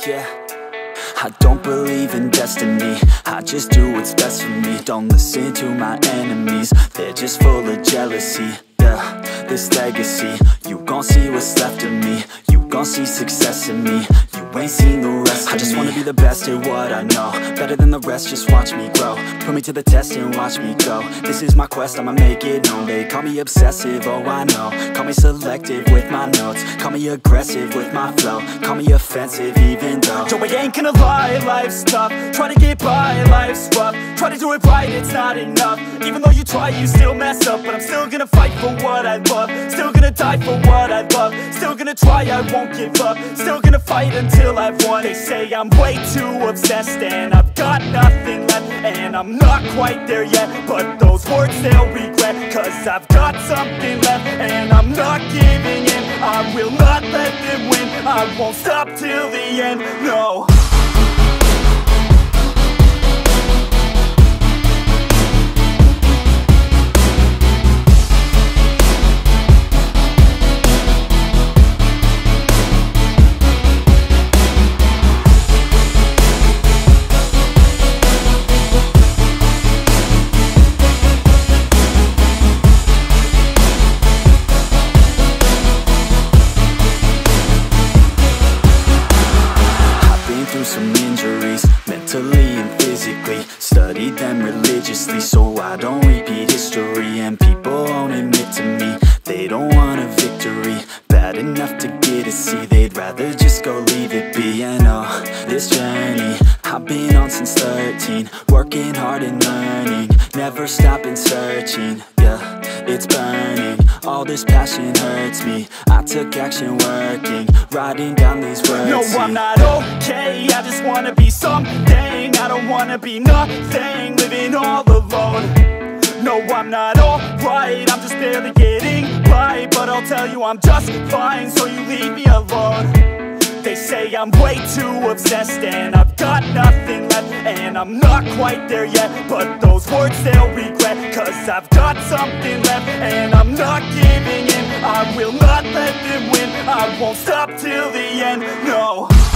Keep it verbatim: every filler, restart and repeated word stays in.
yeah. I don't believe in destiny, I just do what's best for me. Don't listen to my enemies, they're just full of jealousy. Yeah, this legacy, you gon' see what's left of me. You gon' see success in me, you ain't seen the rest of me. I just wanna be the best at what I know, better than the rest, just watch me grow. Put me to the test and watch me go. This is my quest, I'ma make it known. They call me obsessive, oh I know. Call me selective with my notes, call me aggressive with my flow. Call me offensive even though Joe, I ain't gonna lie, life's tough. Try to get by, life's rough. Try to do it right, it's not enough. Even though you try, you still mess up. But I'm still gonna fight for what I love, still gonna die for what I love. Still gonna try, I won't give up. Still gonna fight until I've won. They say I'm way too obsessed and I've got nothing left, and I'm not quite there yet, but those words they'll regret. Cause I've got something left and I'm not giving in. I will not let them win, I won't stop till the end, no. Through some injuries, mentally and physically. Studied them religiously so I don't repeat history. And people won't admit to me they don't want a victory bad enough to get a C. They'd rather just go leave it be. I know this journey I've been on since thirteen, working hard and learning, never stopping searching. Yeah, it's burning, all this passion hurts me. I took action working, writing down these words. No, I'm not okay, I just wanna be something. I don't wanna be nothing, living all alone. No, I'm not alright, I'm just barely getting by. But I'll tell you I'm just fine, so you leave me alone. They say I'm way too obsessed and I've got nothing left, and I'm not quite there yet, but those words they'll regret. Cause I've got something left and I'm not giving in. I will not let them win, I won't stop till the end, no.